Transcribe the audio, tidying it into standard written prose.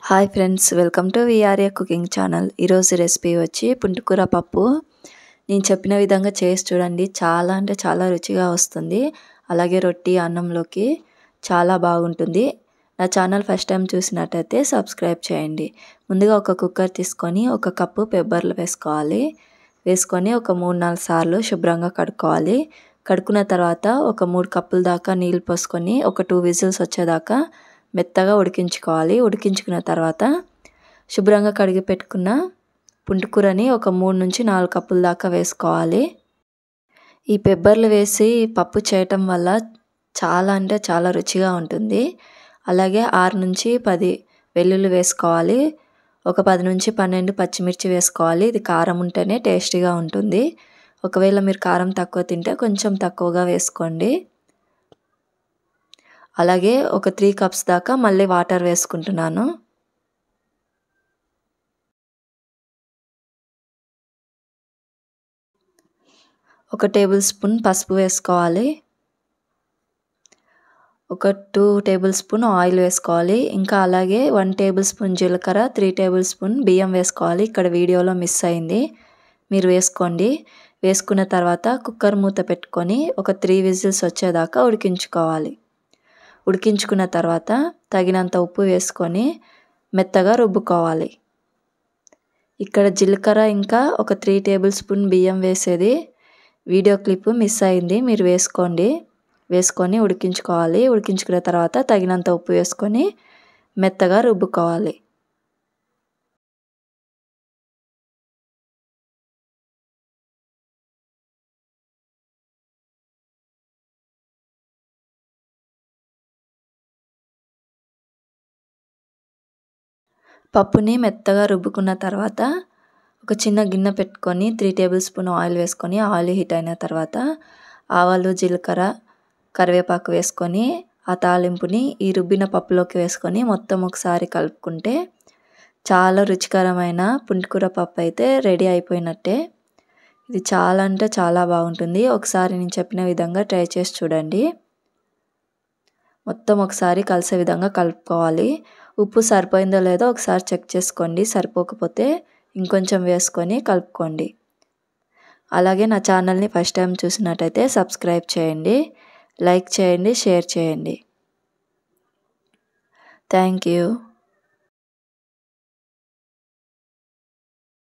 Hi friends, welcome to VRA cooking channel. ఈరోజు recipe వచ్చి పుంటికూర పప్పు. నేను చెప్పిన విధంగా చేసి చూడండి, చాలా అంటే చాలా రుచిగా వస్తుంది. అలాగే రొట్టి అన్నంలోకి చాలా బాగుంటుంది. నా ఛానల్ ఫస్ట్ టైం చూసినట్టయితే సబ్స్క్రైబ్ చేయండి. ముందుగా ఒక కుక్కర్ తీసుకొని 1 కప్పు పెబ్బర్లు వేసుకొని ఒక 3-4 సార్లు శుభ్రంగా కడుక్కోవాలి. కడుక్కున్న తర్వాత ఒక 3 కప్పుల దాకా నీళ్ళు పోసుకొని ఒక 2 విజిల్స్ వచ్చేదాకా మెత్తగా ఉడికించుకోవాలి. ఉడికించుకున్న తర్వాత శుభ్రంగా కడిగి పెట్టుకున్న పుంటికూరని ఒక 3-4 కప్పుల దాకా వేసుకోవాలి. ఈ పెబ్బర్లు వేసి పప్పు చేయటం వల్ల చాలా అంటే చాలా రుచిగా ఉంటుంది. అలాగే 6-10 వెల్లుల్లి వేసుకోవాలి. ఒక 10-12 పచ్చిమిర్చి వేసుకోవాలి. ఇది కారం ఉంటేనే టేస్టీగా ఉంటుంది. ఒకవేళ మీరు కారం తక్కువ తింటే కొంచెం తక్కువగా వేసుకోండి. అలాగే ఒక 3 కప్స్ దాకా మళ్ళీ వాటర్ వేసుకుంటున్నాను. ఒక టేబుల్ స్పూన్ పసుపు వేసుకోవాలి. ఒక 2 టేబుల్ స్పూన్ ఆయిల్ వేసుకోవాలి. ఇంకా అలాగే 1 టేబుల్ స్పూన్ జీలకర్ర, 3 టేబుల్ స్పూన్ బియ్యం వేసుకోవాలి. ఇక్కడ వీడియోలో మిస్ అయింది, మీరు వేసుకోండి. వేసుకున్న తర్వాత కుక్కర్ మూత పెట్టుకొని ఒక 3 విజిల్స్ వచ్చేదాకా ఉడికించుకోవాలి. ఉడికించుకున్న తర్వాత తగినంత ఉప్పు వేసుకొని మెత్తగా రుబ్బుకోవాలి. ఇక్కడ జీలకర్ర ఇంకా ఒక 3 టేబుల్ స్పూన్ బియ్యం వేసేది వీడియో క్లిప్ మిస్ అయింది, మీరు వేసుకొని ఉడికించుకోవాలి. ఉడికించుకున్న తర్వాత తగినంత ఉప్పు వేసుకొని మెత్తగా రుబ్బుకోవాలి. పప్పుని మెత్తగా రుబ్బుకున్న తర్వాత ఒక చిన్న గిన్నె పెట్టుకొని 3 టేబుల్ స్పూన్ ఆయిల్ వేసుకొని ఆయిల్ హీట్ అయిన తర్వాత ఆవాలు, జీలకర్ర, కరివేపాకు వేసుకొని ఆ తాలింపుని ఈ రుబ్బిన పప్పులోకి వేసుకొని మొత్తం ఒకసారి కలుపుకుంటే చాలా రుచికరమైన పుంటికూర పప్పు అయితే రెడీ అయిపోయినట్టే. ఇది చాలా అంటే చాలా బాగుంటుంది. ఒకసారి నేను చెప్పిన విధంగా ట్రై చేసి చూడండి. మొత్తం ఒకసారి కలిసే విధంగా కలుపుకోవాలి. ఉప్పు సరిపోయిందో లేదో ఒకసారి చెక్ చేసుకోండి. సరిపోకపోతే ఇంకొంచెం వేసుకొని కలుపుకోండి. అలాగే నా ఛానల్ని ఫస్ట్ టైం చూసినట్టయితే సబ్స్క్రైబ్ చేయండి, లైక్ చేయండి, షేర్ చేయండి. Thank you.